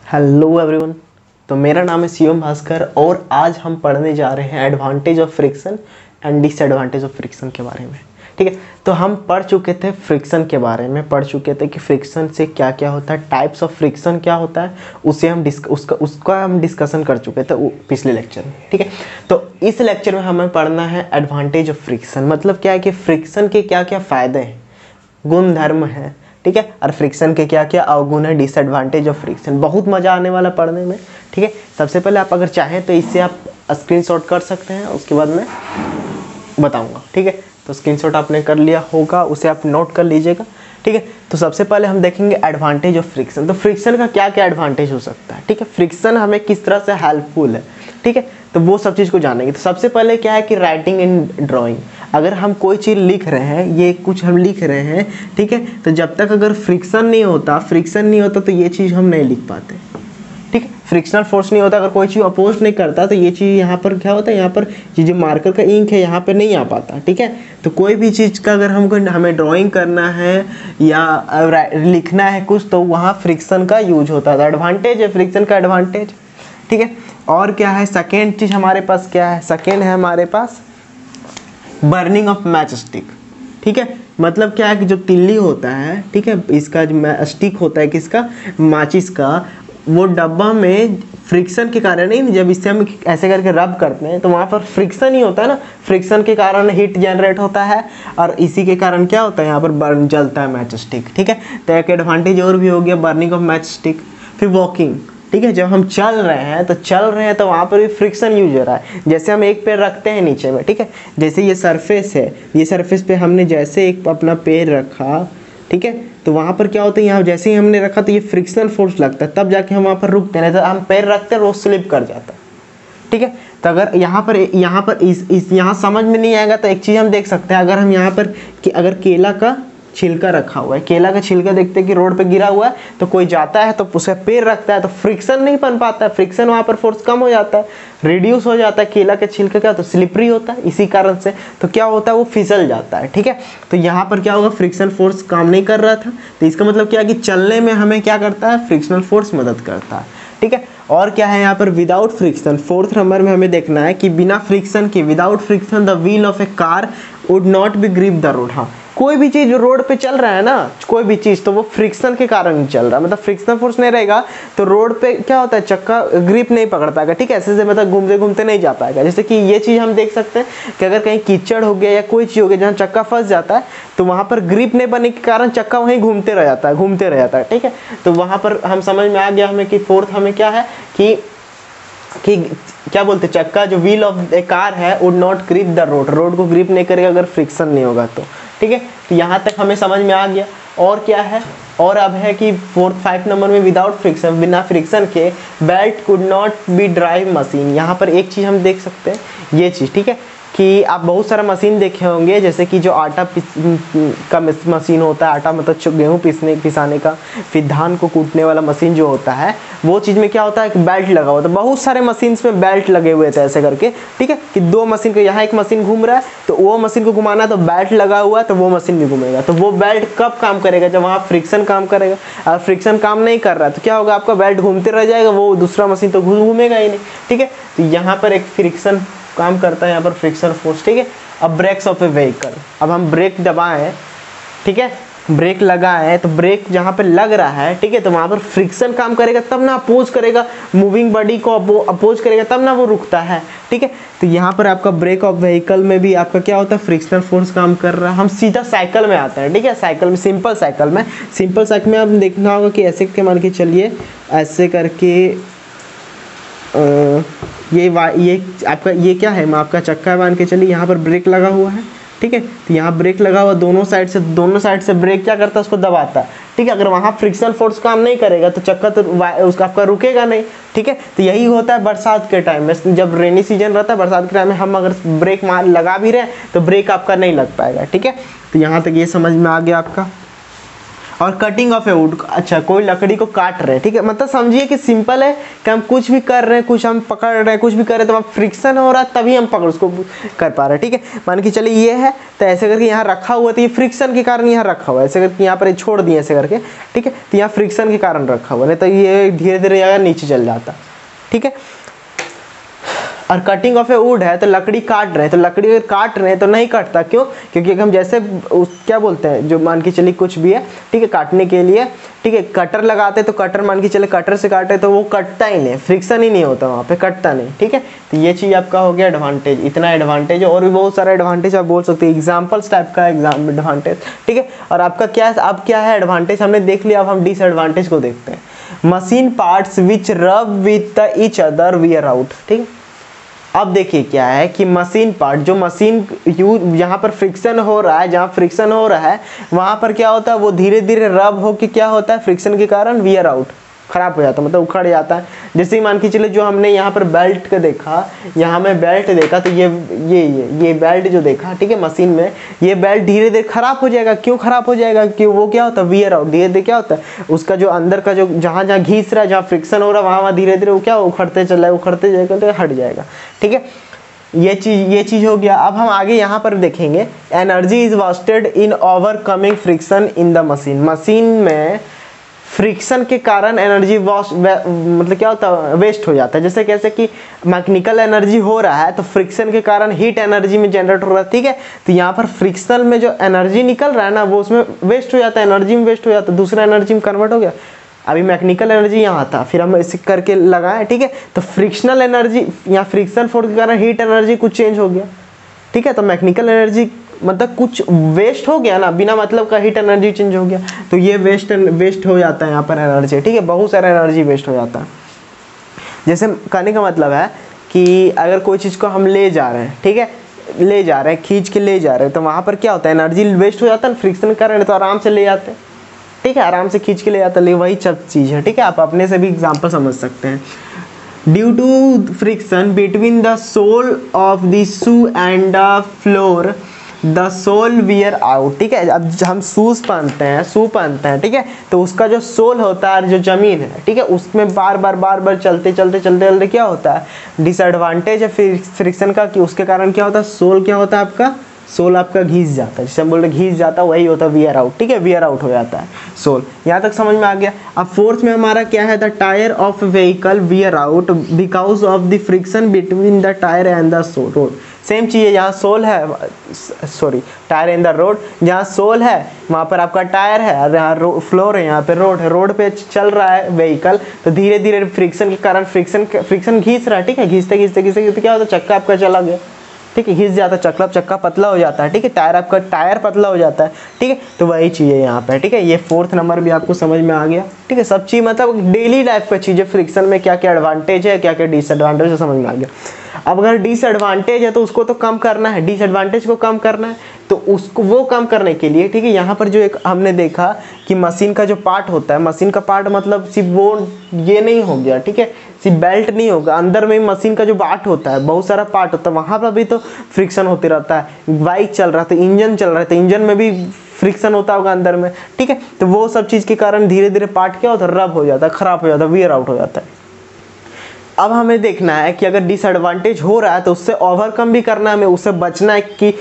Hello everyone. तो मेरा नाम है शिवम भास्कर और आज हम पढ़ने जा रहे हैं advantage of friction and disadvantage of friction के बारे में। ठीक है, तो हम पढ़ चुके थे फ्रिक्शन के बारे में, पढ़ चुके थे कि फ्रिक्शन से क्या क्या होता है, टाइप्स ऑफ फ्रिक्शन क्या होता है, उसे हम उसका हम डिस्कशन कर चुके थे पिछले लेक्चर में। ठीक है, तो इस लेक्चर में हमें पढ़ना है एडवांटेज ऑफ फ्रिक्शन। मतलब क्या है कि फ्रिक्शन के क्या क्या फ़ायदे हैं, गुण धर्म है। ठीक है, और फ्रिक्शन के क्या क्या अवगुण है, डिसएडवांटेज ऑफ फ्रिक्शन। बहुत मज़ा आने वाला पढ़ने में। ठीक है, सबसे पहले आप अगर चाहें तो इससे आप स्क्रीनशॉट कर सकते हैं, उसके बाद मैं बताऊंगा। ठीक है, तो स्क्रीनशॉट आपने कर लिया होगा, उसे आप नोट कर लीजिएगा। ठीक है, तो सबसे पहले हम देखेंगे एडवांटेज ऑफ फ्रिक्शन। तो फ्रिक्शन का क्या क्या एडवांटेज हो सकता है। ठीक है, फ्रिक्शन हमें किस तरह से हेल्पफुल है। ठीक है, तो वो सब चीज़ को जानेंगे। तो सबसे पहले क्या है कि राइटिंग एंड ड्राइंग, अगर हम कोई चीज़ लिख रहे हैं, ये कुछ हम लिख रहे हैं, ठीक है, तो जब तक अगर फ्रिक्शन नहीं होता तो ये चीज़ हम नहीं लिख पाते। ठीक है, फ्रिक्शनल फोर्स नहीं होता, अगर कोई चीज़ अपोज नहीं करता तो ये चीज़ यहाँ पर क्या होता है, यहाँ पर ये जो मार्कर का इंक है यहाँ पे नहीं आ पाता। ठीक है, तो कोई भी चीज़ का अगर हमें ड्राइंग करना है या लिखना है कुछ, तो वहाँ फ्रिक्शन का यूज होता है। एडवांटेज है फ्रिक्शन का, एडवांटेज। ठीक है, और क्या है सेकेंड चीज़ हमारे पास, क्या है सेकेंड है हमारे पास बर्निंग ऑफ मैच स्टिक। ठीक है, मतलब क्या है कि जो तिल्ली होता है, ठीक है, इसका जो स्टिक होता है किसका, माचिस का, वो डब्बा में फ्रिक्शन के कारण नहीं, जब इससे हम ऐसे करके रब करते हैं तो वहाँ पर फ्रिक्शन ही होता है ना, फ्रिक्शन के कारण हीट जनरेट होता है और इसी के कारण क्या होता है, यहाँ पर बर्न जलता है मैच स्टिक। ठीक है, तो एक एडवांटेज और भी हो गया बर्निंग ऑफ मैच स्टिक। फिर वॉकिंग, ठीक है, जब हम चल रहे हैं तो वहाँ पर भी फ्रिक्शन यूज हो रहा है। जैसे हम एक पैर रखते हैं नीचे में, ठीक है, जैसे ये सरफेस है, ये सरफेस पे हमने जैसे एक अपना पैर रखा, ठीक है, तो वहाँ पर क्या होता है, यहाँ जैसे ही हमने रखा तो ये फ्रिक्शनल फोर्स लगता है, तब जाके हम वहाँ पर रुकते हैं, नहीं तो हम पैर रखते हैं वो स्लिप कर जाता है। ठीक है, तो अगर यहाँ पर यहाँ समझ में नहीं आएगा तो एक चीज़ हम देख सकते हैं, अगर हम यहाँ पर कि अगर केला का छिलका रखा हुआ है, केला का छिलका देखते हैं कि रोड पे गिरा हुआ है, तो कोई जाता है तो उसका पैर रखता है तो फ्रिक्शन नहीं बन पाता है, फ्रिक्शन वहाँ पर फोर्स कम हो जाता है, रिड्यूस हो जाता है। केला का छिलका क्या होता है, स्लिपरी होता है, इसी कारण से तो क्या होता है, वो फिसल जाता है। ठीक है, तो यहाँ पर क्या होगा, फ्रिक्शन फोर्स काम नहीं कर रहा था, तो इसका मतलब क्या है कि चलने में हमें क्या करता है, फ्रिक्शनल फोर्स मदद करता है। ठीक है, और क्या है यहाँ पर विदाउट फ्रिक्शन, फोर्थ नंबर में हमें देखना है कि बिना फ्रिक्शन के, without friction the wheel of a car would not be grip the road. हाँ, कोई भी चीज़ जो रोड पे चल रहा है ना, कोई भी चीज़, तो वो फ्रिक्शन के कारण नहीं चल रहा, मतलब फ्रिक्शनल फोर्स नहीं रहेगा तो रोड पे क्या होता है, चक्का ग्रिप नहीं पकड़ पाएगा। ठीक है, ऐसे से मतलब घूमते घूमते नहीं जा पाएगा। जैसे कि ये चीज़ हम देख सकते हैं कि अगर कहीं कीचड़ हो गया या कोई चीज़ हो गया जहाँ चक्का फंस जाता है, तो वहाँ पर ग्रिप नहीं बनने के कारण चक्का वहीं घूमते रह जाता है। ठीक है, तो वहाँ पर हम समझ में आ गया हमें कि फोर्थ हमें क्या है कि क्या बोलते, चक्का जो व्हील ऑफ ए कार है would not grip the road को ग्रिप नहीं करेगा अगर फ्रिक्शन नहीं होगा तो। ठीक है, तो यहाँ तक हमें समझ में आ गया। और क्या है, और अब है कि 5 नंबर में विदाउट फ्रिक्शन, बिना फ्रिक्शन के belt could not be drive machine. यहाँ पर एक चीज़ हम देख सकते हैं, ये चीज़, ठीक है, कि आप बहुत सारा मशीन देखे होंगे, जैसे कि जो आटा का मशीन होता है, आटा मतलब गेहूँ पिसाने का, फिर धान को कूटने वाला मशीन जो होता है, वो चीज़ में क्या होता है कि बेल्ट लगा हुआ था, बहुत सारे मशीन में बेल्ट लगे हुए थे ऐसे करके। ठीक है, कि दो मशीन को, यहाँ एक मशीन घूम रहा है तो वो मशीन को घुमाना है तो बेल्ट लगा हुआ है तो वो मशीन भी घूमेगा। तो वो बेल्ट कब काम करेगा, जब वहाँ फ्रिक्शन काम करेगा। अगर फ्रिक्शन काम नहीं कर रहा है तो क्या होगा, आपका बेल्ट घूमते रह जाएगा, वो दूसरा मशीन तो घूमेगा ही नहीं। ठीक है, तो यहाँ पर एक फ्रिक्शन काम करता है, यहाँ पर फ्रिक्शन फोर्स। ठीक है, अब ब्रेक्स ऑफ ए व्हीकल, अब हम ब्रेक दबाएं, ठीक है, ब्रेक लगाएं तो ब्रेक जहाँ पे लग रहा है, ठीक है, तो वहाँ पर फ्रिक्शन काम करेगा तब ना अपोज करेगा, मूविंग बॉडी को अपोज करेगा तब ना वो रुकता है। ठीक है, तो यहाँ पर आपका ब्रेक ऑफ व्हीकल में भी आपका क्या होता है, फ्रिक्शनल फोर्स काम कर रहा है। हम सीधा साइकिल में आते हैं। ठीक है, साइकिल में, सिंपल साइकिल में आप देखना होगा कि ऐसे के मान के चलिए, ऐसे करके ये आपका ये क्या है, आपका चक्का मान के चलिए, यहाँ पर ब्रेक लगा हुआ है। ठीक है, तो यहाँ ब्रेक लगा हुआ, दोनों साइड से ब्रेक क्या करता है, उसको दबाता है। ठीक है, अगर वहाँ फ्रिक्शनल फोर्स काम नहीं करेगा तो चक्का तो उसका आपका रुकेगा नहीं। ठीक है, तो यही होता है बरसात के टाइम में, जब रेनी सीजन रहता है, बरसात के टाइम में हम अगर ब्रेक लगा भी रहे तो ब्रेक आपका नहीं लग पाएगा। ठीक है, तो यहाँ तक ये समझ में आ गया आपका। और कटिंग ऑफ ए वुड, अच्छा कोई लकड़ी को काट रहे हैं, ठीक है, मतलब समझिए कि सिंपल है कि हम कुछ भी कर रहे हैं, कुछ हम पकड़ रहे हैं, कुछ भी कर रहे हैं, तो वहाँ फ्रिक्शन हो रहा है तभी हम पकड़ उसको कर पा रहे हैं, ठीक है। मान के चलिए ये है, तो ऐसे करके यहाँ रखा हुआ, तो ये फ्रिक्शन के कारण यहाँ रखा हुआ है, ऐसे करके यहाँ पर छोड़ दिए ऐसे करके, ठीक है, तो यहाँ फ्रिक्शन के कारण रखा हुआ, नहीं तो ये धीरे धीरे अगर नीचे चल जाता, ठीक है। और कटिंग ऑफ ए वुड है तो लकड़ी काट रहे हैं, तो लकड़ी अगर काट रहे हैं तो नहीं कटता, क्यों? क्योंकि हम जैसे क्या बोलते हैं, जो मान के चलिए कुछ भी है, ठीक है, काटने के लिए, ठीक है, कटर लगाते तो कटर मान के चले कटर से काटे तो वो कटता ही नहीं, फ्रिक्शन ही नहीं होता वहाँ पे, कटता नहीं, ठीक है। तो ये चीज़ आपका हो गया एडवांटेज, इतना एडवांटेज, और भी बहुत सारा एडवांटेज आप बोल सकते हैं, एग्जाम्पल्स टाइप का एडवांटेज, ठीक है। और आपका क्या, अब क्या है एडवांटेज हमने देख लिया, अब हम डिसएडवांटेज को देखते हैं। Machine parts which rub with each other wear out, ठीक है। अब देखिए क्या है कि मशीन पार्ट, जो मशीन यहाँ पर फ्रिक्शन हो रहा है, जहाँ फ्रिक्शन हो रहा है वहाँ पर क्या होता है, वो धीरे धीरे रब हो के क्या होता है, फ्रिक्शन के कारण वियर आउट, खराब हो जाता है, मतलब उखड़ जाता है। जैसे ही मान के चले जो हमने यहाँ पर बेल्ट का देखा, यहाँ में बेल्ट देखा, तो ये बेल्ट जो देखा, ठीक है, मशीन में ये बेल्ट धीरे धीरे खराब हो जाएगा। क्यों खराब हो जाएगा? कि वो क्या होता है, वियर आउट, धीरे धीरे क्या होता है, उसका जो अंदर का जो जहाँ जहाँ घिस रहा है, जहाँ फ्रिक्शन हो रहा है, वहाँ धीरे धीरे वो क्या उखड़ते चल रहा है, उखड़ते जाएगा तो हट जाएगा, ठीक है। ये चीज हो गया। अब हम आगे यहाँ पर देखेंगे, energy is wasted in overcoming friction in the machine. Machine में फ्रिक्शन के कारण एनर्जी मतलब क्या होता है, वेस्ट हो जाता है। जैसे कैसे कि मैकेनिकल एनर्जी हो रहा है तो फ्रिक्शन के कारण हीट एनर्जी में जनरेट हो रहा है, ठीक है। तो यहाँ पर फ्रिक्शन में जो एनर्जी निकल रहा है ना, वो उसमें वेस्ट हो जाता है, एनर्जी में वेस्ट हो जाता है, दूसरा एनर्जी में कन्वर्ट हो गया। अभी मैकेनिकल एनर्जी यहाँ था, फिर हम इसे करके लगाए, ठीक है। तो फ्रिक्शनल एनर्जी, यहाँ फ्रिक्शन फोर्स के कारण हीट एनर्जी कुछ चेंज हो गया, ठीक है। तो मैकेनिकल एनर्जी मतलब कुछ वेस्ट हो गया ना, बिना मतलब का हीट एनर्जी चेंज हो गया, तो ये वेस्ट हो जाता है यहाँ पर एनर्जी, ठीक है। बहुत सारा एनर्जी वेस्ट हो जाता है। जैसे कहने का मतलब है कि अगर कोई चीज़ को हम ले जा रहे हैं, ठीक है, ले जा रहे हैं, खींच के ले जा रहे हैं, तो वहाँ पर क्या होता है, एनर्जी वेस्ट हो जाता है, फ्रिक्शन के कारण, तो आराम से ले जाते हैं, ठीक है, आराम से खींच के ले जाता है, वही सब चीज़ है, ठीक है। आप अपने से भी एग्जाम्पल समझ सकते हैं। Due to friction between the sole of the shoe and the floor the sole wear out, ठीक है। अब हम शूज पहनते हैं, शू पहनते हैं, ठीक है, तो उसका जो सोल होता है, जो जमीन है, ठीक है, उसमें बार बार चलते क्या होता है, डिसएडवांटेज है फ्रिक्शन का, कि उसके कारण क्या होता है, सोल क्या होता है आपका, सोल आपका घिस जाता है, जिसे हम बोल रहे घिस जाता है, वही होता है वियर आउट, ठीक है, वियर आउट हो जाता है सोल। यहाँ तक समझ में आ गया। अब फोर्थ में हमारा क्या है, the tyre of vehicle wear out because of the friction between the tyre and the road. Same चीज़ है, यहाँ सोल है, sorry tyre in the road, जहाँ सोल है वहाँ पर आपका टायर है, और यहाँ फ्लोर है, यहाँ पे रोड है, रोड पे चल रहा है व्हीकल, तो धीरे धीरे फ्रिक्शन के कारण फ्रिक्शन घिस रहा है, ठीक है, घिसते क्या होता है, चक्का आपका चला गया, ठीक है, घिस जाता है, चक्का पतला हो जाता है, ठीक है, टायर पतला हो जाता है, ठीक है। तो वही चीज़ है यहाँ पे, ठीक है। ये फोर्थ नंबर भी आपको समझ में आ गया, ठीक है। सब चीज़ मतलब डेली लाइफ का चीज़ है, फ्रिक्शन में क्या क्या एडवांटेज है, क्या क्या डिसएडवांटेज है, समझ में आ गया। अब अगर डिसएडवांटेज है तो उसको तो कम करना है, डिसएडवांटेज को कम करना है, तो उसको वो कम करने के लिए, ठीक है, यहाँ पर जो एक हमने देखा कि मशीन का जो पार्ट होता है, मशीन का पार्ट मतलब सिर्फ वो ये नहीं हो गया, ठीक है, सिर्फ बेल्ट नहीं होगा, अंदर में मशीन का जो पार्ट होता है, बहुत सारा पार्ट होता है, वहाँ पर भी तो फ्रिक्शन होते रहता है। बाइक चल रहा था, इंजन चल रहा था, इंजन में भी फ्रिक्शन होता होगा अंदर में, ठीक है। तो वो सब चीज़ के कारण धीरे धीरे पार्ट क्या होता है, रब हो जाता है, खराब हो जाता है, वियर आउट हो जाता है। अब हमें देखना है कि अगर डिसएडवांटेज हो रहा है तो उससे ओवरकम भी करना है, हमें उससे बचना है कि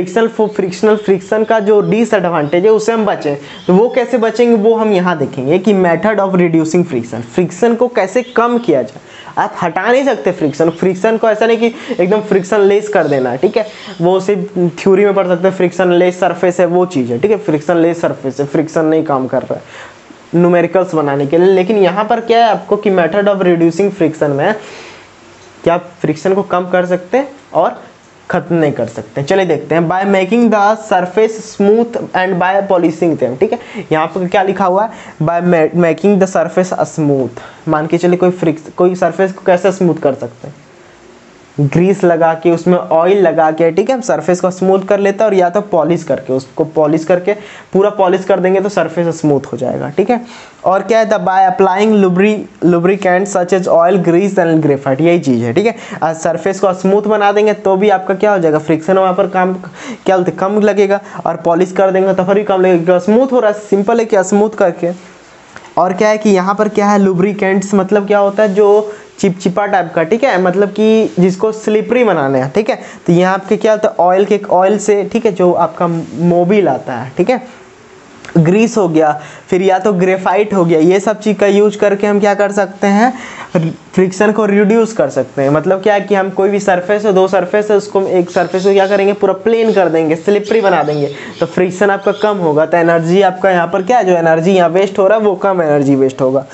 फ्रिक्शन का जो डिसएडवांटेज है उससे हम बचें। तो वो कैसे बचेंगे वो हम यहाँ देखेंगे कि मेथड ऑफ रिड्यूसिंग फ्रिक्शन को कैसे कम किया जाए। आप हटा नहीं सकते फ्रिक्शन को, ऐसा नहीं कि एकदम फ्रिक्शन लेस कर देना है, ठीक है, वो सिर्फ थ्योरी में पढ़ सकते हैं, फ्रिक्शन लेस सरफेस है वो चीज़ है, ठीक है, फ्रिक्शन लेस सरफेस है, फ्रिक्शन नहीं काम कर रहा है न्यूमेरिकल्स बनाने के लिए। लेकिन यहाँ पर क्या है आपको कि मेथड ऑफ रिड्यूसिंग फ्रिक्शन में क्या आप फ्रिक्शन को कम कर सकते हैं और खत्म नहीं कर सकते। चलिए देखते हैं, by making the surface smooth and by polishing them, ठीक है। यहाँ पर क्या लिखा हुआ है, by making the surface smooth. मान के चलिए कोई सरफेस को कैसे स्मूथ कर सकते हैं, ग्रीस लगा के, उसमें ऑयल लगा के, ठीक है, सरफेस को स्मूथ कर लेता है, और या तो पॉलिश करके, उसको पॉलिश करके पूरा पॉलिश कर देंगे तो सरफेस स्मूथ हो जाएगा, ठीक है। और क्या है, by applying lubricant such as oil, grease and graphite, यही चीज़ है, ठीक है। सरफेस को स्मूथ बना देंगे तो भी आपका क्या हो जाएगा, फ्रिक्शन वहाँ पर काम क्या बोलते कम लगेगा, और पॉलिश कर देंगे तो फिर भी कम लगेगा। स्मूथ हो रहा है, सिंपल है क्या, स्मूथ करके। और क्या है कि यहाँ पर क्या है, लुब्रिकेंट्स मतलब क्या होता है, जो चिपचिपा टाइप का, ठीक है, मतलब कि जिसको स्लिपरी बनाना है, ठीक है। तो यहाँ आपके क्या होता है, ऑयल के, ऑयल से, ठीक है, जो आपका मोबिल आता है, ठीक है, ग्रीस हो गया, फिर या तो ग्रेफाइट हो गया, ये सब चीज़ का यूज करके हम क्या कर सकते हैं, फ्रिक्शन को रिड्यूस कर सकते हैं। मतलब क्या है कि हम कोई भी सरफेस है, दो सरफेस है, उसको एक सरफेस को क्या करेंगे, पूरा प्लेन कर देंगे, स्लिपरी बना देंगे, तो फ्रिक्शन आपका कम होगा, तो एनर्जी आपका यहाँ पर क्या है, जो एनर्जी यहाँ वेस्ट हो रहा है वो कम एनर्जी वेस्ट होगा।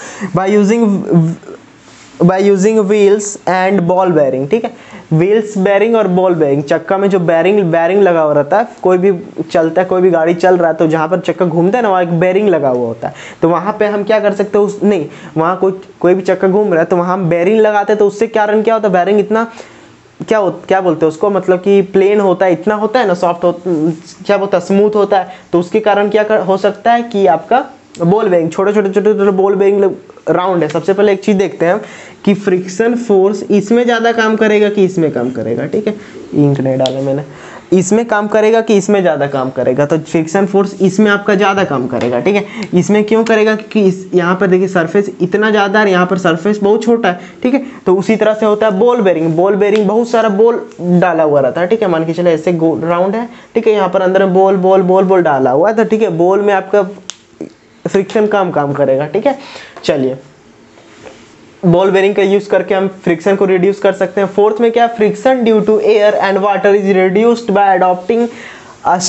By using wheels and ball bearing, ठीक है, व्हील्स बेयरिंग और बॉल बेयरिंग, चक्का में जो बेयरिंग लगा हुआ रहता है, कोई भी चलता है, कोई भी गाड़ी चल रहा है तो जहाँ पर चक्का घूमता है ना, वहाँ एक बेयरिंग लगा हुआ होता है, तो वहाँ पे हम क्या कर सकते हैं, नहीं, वहाँ कोई भी चक्का घूम रहा है तो वहाँ हम बेयरिंग लगाते हैं, तो उससे कारण क्या होता है, बेयरिंग इतना क्या बोलते हैं उसको, मतलब कि प्लेन होता है, इतना होता है ना, सॉफ्ट क्या बोलता है, स्मूथ होता है, तो उसके कारण क्या हो सकता है कि आपका बॉल बेयरिंग, छोटे छोटे बॉल बेयरिंग राउंड है। सबसे पहले एक चीज देखते हैं कि फ्रिक्शन फोर्स इसमें ज़्यादा काम करेगा कि इसमें काम करेगा, ठीक है, इंक नहीं डाला मैंने, इसमें काम करेगा कि इसमें ज़्यादा काम करेगा, तो फ्रिक्शन फोर्स इसमें आपका ज़्यादा काम करेगा, ठीक है। इसमें क्यों करेगा, क्योंकि यहाँ पर देखिए सरफेस इतना ज़्यादा है, यहाँ पर सरफेस बहुत छोटा है, ठीक है। तो उसी तरह से होता है बॉल बेयरिंग बहुत सारा बॉल डाला हुआ रहता है, ठीक है, मान के चले ऐसे राउंड है, ठीक है, यहाँ पर अंदर में बॉल डाला हुआ है, तो ठीक है, बॉल में आपका फ्रिक्शन कम काम करेगा, ठीक है। चलिए, बॉल बेयरिंग का यूज करके हम फ्रिक्शन को रिड्यूस कर सकते हैं। फोर्थ में क्या, friction due to air and water is reduced by adopting a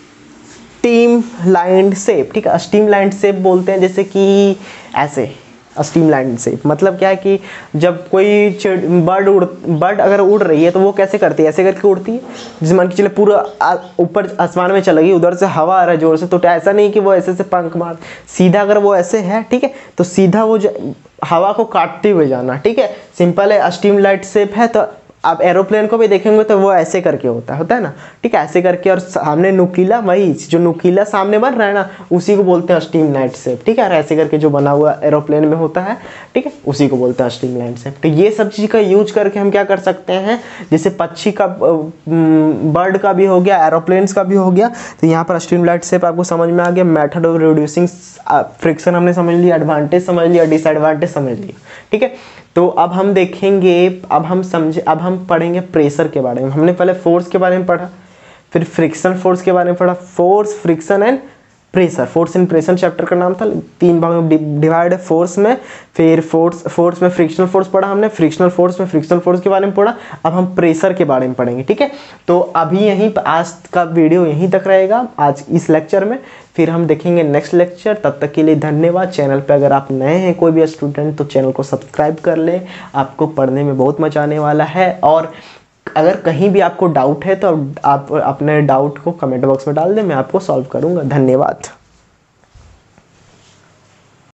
streamlined shape, ठीक है, स्टीम लाइंड शेप बोलते हैं, जैसे कि ऐसे स्टीम लाइंड शेप, मतलब क्या है कि जब कोई बर्ड अगर उड़ रही है तो वो कैसे करती है, ऐसे करके उड़ती है, जैसे मान के चले पूरा ऊपर आसमान में चलेगी, उधर से हवा आ रहा है जोर से, तो ऐसा नहीं कि वो ऐसे से पंख मार, सीधा अगर वो ऐसे है, ठीक है, तो सीधा वो हवा को काटते हुए जाना, ठीक है, सिंपल है, स्टीम लाइट शेप है। तो आप एरोप्लेन को भी देखेंगे तो वो ऐसे करके होता है ना, ठीक है, ऐसे करके, और सामने नुकीला, वही जो नुकीला सामने बन रहा है ना, उसी को बोलते हैं स्टीम लाइट शेप, ठीक है, और ऐसे करके जो बना हुआ एरोप्लेन में होता है, ठीक है, उसी को बोलते हैं स्टीम लाइट शेप। तो ये सब चीज़ का यूज करके हम क्या कर सकते हैं, जैसे पक्षी का, बर्ड का भी हो गया, एरोप्लेन्स का भी हो गया, तो यहाँ पर स्टीम लाइट शेप आपको समझ में आ गया। मेथड ऑफ रिड्यूसिंग फ्रिक्शन हमने समझ लिया, एडवांटेज समझ लिया, डिसएडवांटेज समझ लिया, ठीक है। तो अब हम देखेंगे, अब हम पढ़ेंगे प्रेशर के बारे में। हमने पहले फोर्स के बारे में पढ़ा, फिर फ्रिक्शन फोर्स के बारे में पढ़ा, force, friction and pressure, force and pressure chapter का नाम था, 3 भाग में डिवाइड है। फोर्स में, फिर फोर्स में फ्रिक्शनल फोर्स पढ़ा हमने, फ्रिक्शनल फोर्स में फ्रिक्शनल फोर्स के बारे में पढ़ा, अब हम प्रेशर के बारे में पढ़ेंगे, ठीक है। तो अभी यहीं आज का वीडियो यहीं तक रहेगा, आज इस लेक्चर में, फिर हम देखेंगे नेक्स्ट लेक्चर। तब तक के लिए धन्यवाद। चैनल पे अगर आप नए हैं, कोई भी स्टूडेंट, तो चैनल को सब्सक्राइब कर लें, आपको पढ़ने में बहुत मजा आने वाला है। और अगर कहीं भी आपको डाउट है तो आप अपने डाउट को कमेंट बॉक्स में डाल दें, मैं आपको सॉल्व करूंगा। धन्यवाद।